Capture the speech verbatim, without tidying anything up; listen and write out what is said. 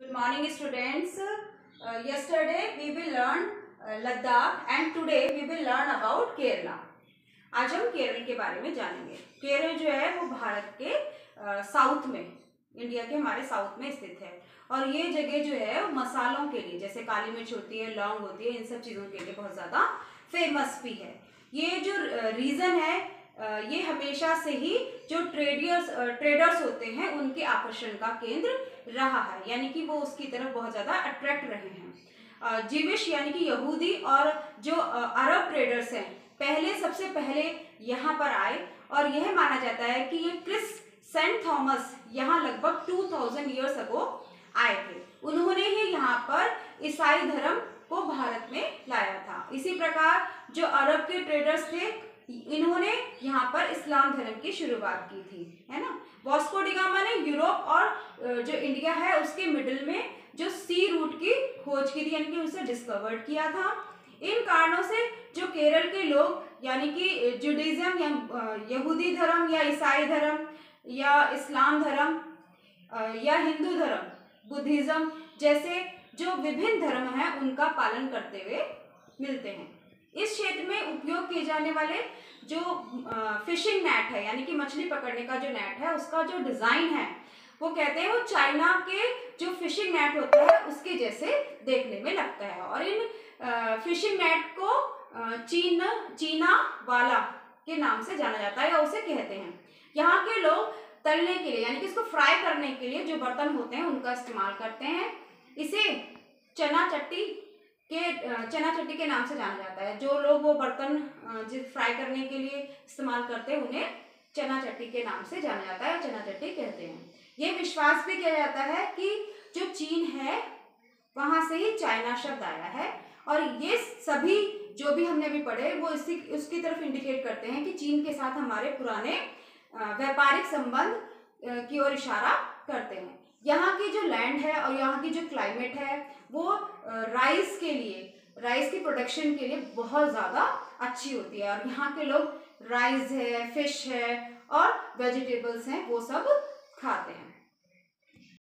Good morning, students. Uh, yesterday we will learn uh, Ladakh and today we will learn about Kerala. आज हम केरल के बारे में जानेंगे। केरल जो है वो भारत के साउथ में, इंडिया के हमारे साउथ में स्थित है और ये जगह जो है वो मसालों के लिए, जैसे काली मिर्च होती है, लौंग होती है, इन सब चीज़ों के लिए बहुत ज़्यादा फेमस भी है। ये जो रीजन है ये हमेशा से ही जो ट्रेडर्स ट्रेडर्स होते हैं उनके आकर्षण का केंद्र रहा है, यानी कि वो उसकी तरफ बहुत ज़्यादा अट्रैक्ट रहे हैं। जीविश यानी कि यहूदी और जो अरब ट्रेडर्स हैं पहले सबसे पहले यहाँ पर आए और यह माना जाता है कि ये क्रिस सेंट थॉमस यहाँ लगभग टू थाउजेंड ईयर्स अगो आए थे। उन्होंने ही यहाँ पर ईसाई धर्म को भारत में लाया था। इसी प्रकार जो अरब के ट्रेडर्स थे इन्होंने यहाँ पर इस्लाम धर्म की शुरुआत की थी, है ना। वास्को डी गामा ने यूरोप और जो इंडिया है उसके मिडिल में जो सी रूट की खोज की थी, यानी कि उसे डिस्कवर्ड किया था। इन कारणों से जो केरल के लोग यानी कि जुडिज्म या यहूदी धर्म या ईसाई धर्म या इस्लाम धर्म या हिंदू धर्म, बुद्धिज्म जैसे जो विभिन्न धर्म हैं उनका पालन करते हुए मिलते हैं। इस क्षेत्र में उपयोग किए जाने वाले जो फिशिंग नेट है, यानी कि मछली पकड़ने का जो नेट है उसका जो डिज़ाइन है वो कहते हैं वो चाइना के जो फिशिंग नेट होता है उसके जैसे देखने में लगता है। और इन फिशिंग नेट को चीन चीना वाला के नाम से जाना जाता है या उसे कहते हैं। यहाँ के लोग तलने के लिए यानी कि इसको फ्राई करने के लिए जो बर्तन होते हैं उनका इस्तेमाल करते हैं। इसे चना चट्टी के चना चट्टी के नाम से जाना जाता है। जो लोग वो बर्तन फ्राई करने के लिए इस्तेमाल करते हैं उन्हें चना चट्टी के नाम से जाना जाता है, चना चट्टी कहते हैं। ये विश्वास भी किया जाता है कि जो चीन है वहाँ से ही चाइना शब्द आया है और ये सभी जो भी हमने अभी पढ़े वो इसी उसकी तरफ इंडिकेट करते हैं कि चीन के साथ हमारे पुराने व्यापारिक संबंध की ओर इशारा करते हैं। यहाँ की जो लैंड है और यहाँ की जो क्लाइमेट है वो राइस के लिए, राइस की प्रोडक्शन के लिए बहुत ज़्यादा अच्छी होती है और यहाँ के लोग राइस है, फिश है और वेजिटेबल्स हैं वो सब खाते हैं।